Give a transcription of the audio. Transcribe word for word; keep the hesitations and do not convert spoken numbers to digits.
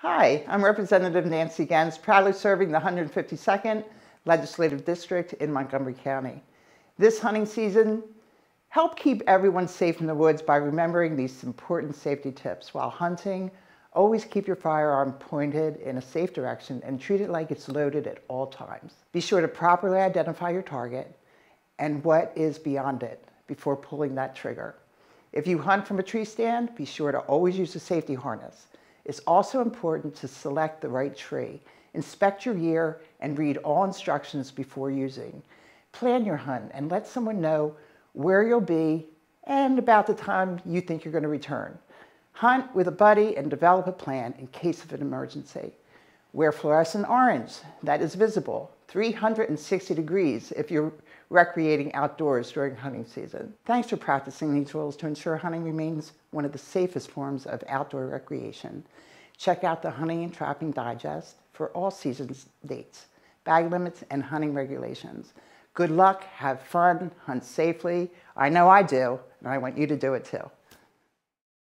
Hi, I'm Representative Nancy Guenst, proudly serving the one hundred fifty-second Legislative District in Montgomery County. This hunting season, help keep everyone safe in the woods by remembering these important safety tips. While hunting, always keep your firearm pointed in a safe direction and treat it like it's loaded at all times. Be sure to properly identify your target and what is beyond it before pulling that trigger. If you hunt from a tree stand, be sure to always use a safety harness. It's also important to select the right tree. Inspect your gear and read all instructions before using. Plan your hunt and let someone know where you'll be and about the time you think you're going to return. Hunt with a buddy and develop a plan in case of an emergency. Wear fluorescent orange that is visible three hundred sixty degrees if you're recreating outdoors during hunting season. Thanks for practicing these rules to ensure hunting remains one of the safest forms of outdoor recreation. Check out the Hunting and Trapping Digest for all seasons dates, bag limits, and hunting regulations. Good luck, have fun, hunt safely. I know I do, and I want you to do it too.